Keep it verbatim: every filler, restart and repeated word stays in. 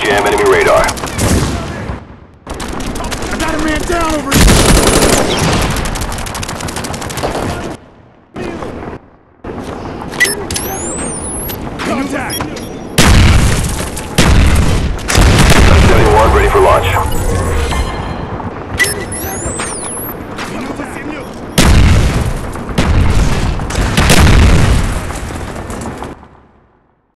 jam enemy radar. I got a man down over here! Contact! seventy-one ready for launch.